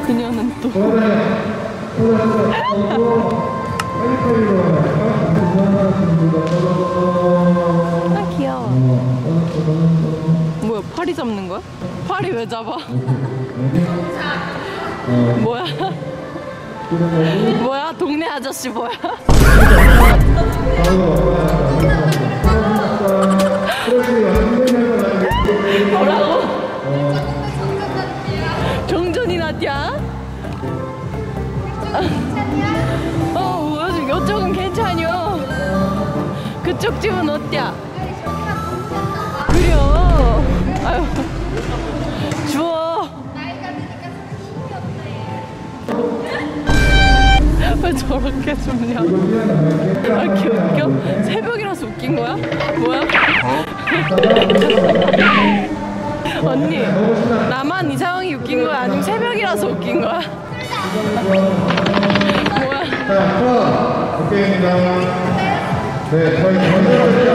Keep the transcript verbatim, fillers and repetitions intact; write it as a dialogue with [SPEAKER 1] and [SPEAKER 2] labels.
[SPEAKER 1] 그녀는 또 아 귀여워. 뭐야, 파리 잡는 거야? 파리 왜 잡아? 뭐야? 뭐야? 동네 아저씨 뭐야? 뭐라고? 정전이 났냐? 어, 이쪽은 괜찮요. 그쪽 집은 어때야? 그래요. 아유, 주워. 왜 저렇게 줍냐? 왜 이렇게 웃겨? 새벽이라서 웃긴 거야? 뭐야? 언니, 나만 이 상황이 웃긴 거야? 아니면 새벽이라서 웃긴 거야? 뭐야?
[SPEAKER 2] 자, 오케이입니다. 네, 저희 먼저